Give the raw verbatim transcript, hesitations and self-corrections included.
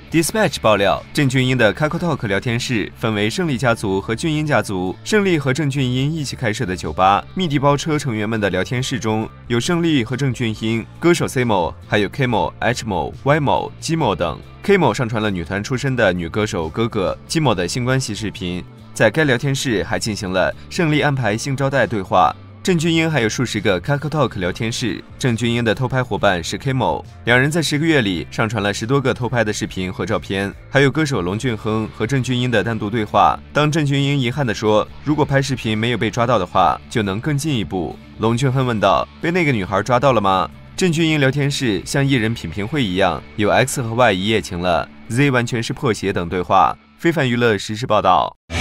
Dispatch 爆料，郑俊英的 KakaoTalk 聊天室分为胜利家族和俊英家族。胜利和郑俊英一起开设的酒吧密地包车成员们的聊天室中，有胜利和郑俊英、歌手 C 某，还有 K 某、H 某、Y 某、G 某等。K 某上传了女团出身的女歌手哥哥 G 某的性关系视频，在该聊天室还进行了胜利安排性招待对话。郑俊英还有数十个 KakaoTalk 聊天室，郑俊英的偷拍伙伴是 K 某，两人在十个月里上传了十多个偷拍的视频和照片，还有歌手龙俊亨和郑俊英的单独对话。当郑俊英遗憾地说，如果拍视频没有被抓到的话，就能更进一步。龙俊亨问道，被那个女孩抓到了吗？郑俊英聊天室像艺人品评会一样，有 X 和 Y 一夜情了， Z 完全是破鞋等对话。非凡娱乐实时报道。